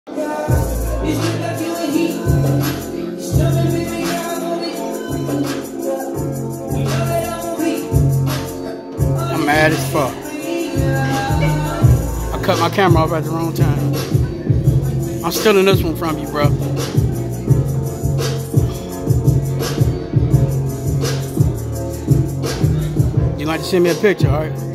I'm mad as fuck. I cut my camera off at the wrong time. I'm stealing this one from you, bro. You'd like to send me a picture, alright?